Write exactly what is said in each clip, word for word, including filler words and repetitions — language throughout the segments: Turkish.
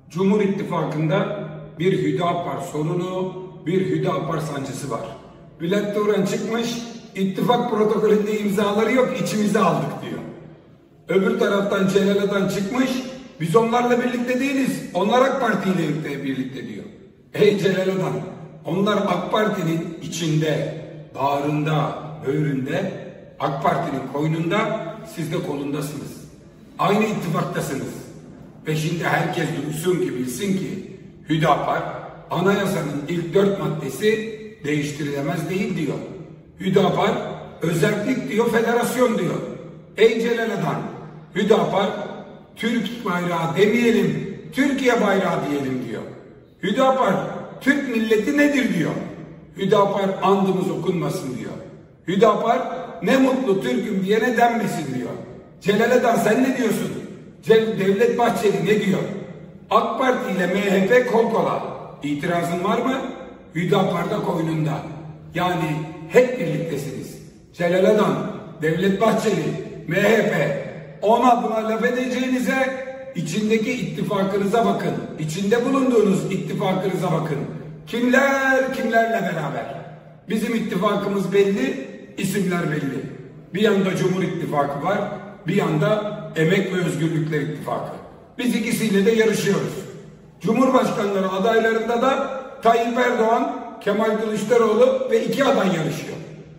Cumhur İttifakı'nda bir Hüdapar sorunu, bir Hüdapar sancısı var. Bülent Turan çıkmış, ittifak protokolünde imzaları yok, içimize aldık diyor. Öbür taraftan Celal Adan çıkmış, biz onlarla birlikte değiliz, onlar AK Parti ile birlikte diyor. Ey Celal Adan, onlar AK Parti'nin içinde, bağrında, böğründe, AK Parti'nin koynunda, siz de kolundasınız. Aynı ittifaktasınız. Ve şimdi herkes duysun ki, bilsin ki Hüdapar anayasanın ilk dört maddesi değiştirilemez değil diyor. Hüdapar özellik diyor, federasyon diyor. Ey Celal Adan, Hüdapar Türk bayrağı demeyelim, Türkiye bayrağı diyelim diyor. Hüdapar Türk milleti nedir diyor. Hüdapar andımız okunmasın diyor. Hüdapar ne mutlu Türk'üm diyene denmesin diyor. Celal Adan sen ne diyorsun? Devlet Bahçeli ne diyor? AK Parti ile M H P kol kola. İtirazın var mı? Hüdapar'da koynunda. Yani hep birliktesiniz. Celal Adan, Devlet Bahçeli, M H P, ona buna laf edeceğinize içindeki ittifakınıza bakın. İçinde bulunduğunuz ittifakınıza bakın. Kimler kimlerle beraber? Bizim ittifakımız belli, isimler belli. Bir yanda Cumhur İttifakı var, bir yanda Emek ve Özgürlükler İttifakı. Biz ikisiyle de yarışıyoruz. Cumhurbaşkanları adaylarında da Tayyip Erdoğan, Kemal Kılıçdaroğlu ve iki aday yarışıyor.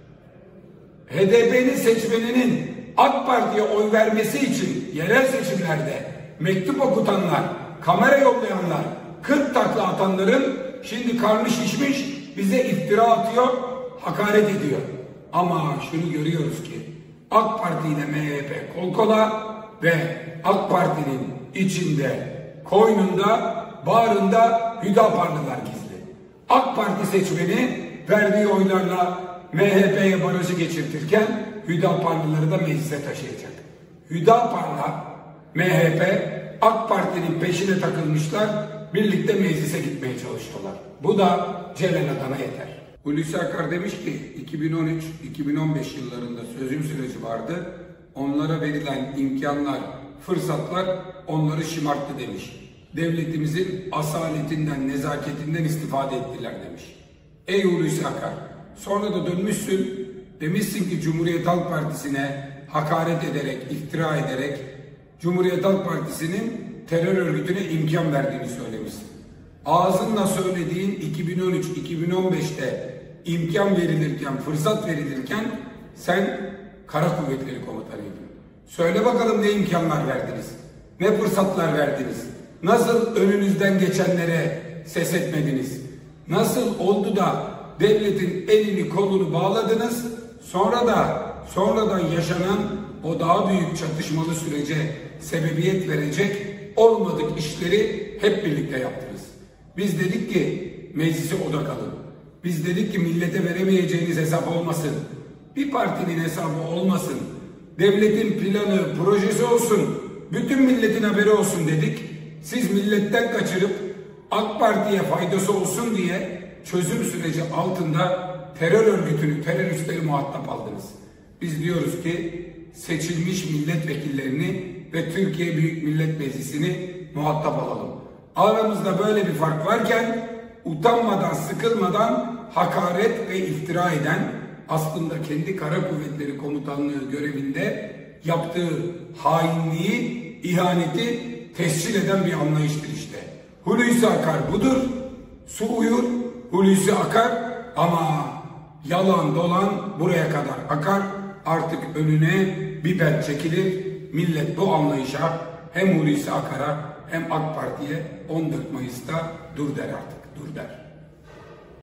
H D P'nin seçmeninin AK Parti'ye oy vermesi için yerel seçimlerde mektup okutanlar, kamera yollayanlar, kırk takla atanların şimdi karnı şişmiş, bize iftira atıyor, hakaret ediyor. Ama şunu görüyoruz ki AK Parti ile M H P kol kola ve AK Parti'nin içinde, koynunda, bağrında Hüdaparlılar gizli. AK Parti seçmeni verdiği oylarla M H P'ye barajı geçirtirken Hüdaparlıları da meclise taşıyacak. Hüdapar'la M H P AK Parti'nin peşine takılmışlar, birlikte meclise gitmeye çalışıyorlar. Bu da Celal Adan'a yeter. Hulusi Akar demiş ki iki bin on üç iki bin on beş yıllarında çözüm süreci vardı. Onlara verilen imkanlar, fırsatlar onları şımarttı demiş. Devletimizin asaletinden, nezaketinden istifade ettiler demiş. Ey Hulusi Akar, sonra da dönmüşsün, demişsin ki Cumhuriyet Halk Partisi'ne hakaret ederek, iftira ederek Cumhuriyet Halk Partisi'nin terör örgütüne imkan verdiğini söylemişsin. Ağzınla söylediğin iki bin on üç iki bin on beşte imkan verilirken, fırsat verilirken sen Kara Kuvvetleri Komutanıydın. Söyle bakalım ne imkanlar verdiniz? Ne fırsatlar verdiniz? Nasıl önünüzden geçenlere ses etmediniz? Nasıl oldu da devletin elini kolunu bağladınız? Sonra da sonradan yaşanan o daha büyük çatışmalı sürece sebebiyet verecek olmadık işleri hep birlikte yaptınız. Biz dedik ki meclise odak alın. Biz dedik ki millete veremeyeceğiniz hesap olmasın. Bir partinin hesabı olmasın. Devletin planı, projesi olsun. Bütün milletin haberi olsun dedik. Siz milletten kaçırıp AK Parti'ye faydası olsun diye çözüm süreci altında terör örgütünü, teröristleri muhatap aldınız. Biz diyoruz ki seçilmiş milletvekillerini ve Türkiye Büyük Millet Meclisi'ni muhatap alalım. Aramızda böyle bir fark varken utanmadan, sıkılmadan hakaret ve iftira eden, aslında kendi Kara Kuvvetleri Komutanlığı görevinde yaptığı hainliği, ihaneti tescil eden bir anlayıştır işte. Hulusi Akar budur, su uyur, Hulusi akar ama yalan dolan buraya kadar akar. Artık önüne biber çekilir. Millet bu anlayışa hem Hulusi Akar'a hem AK Parti'ye on dört Mayıs'ta dur der artık, dur der.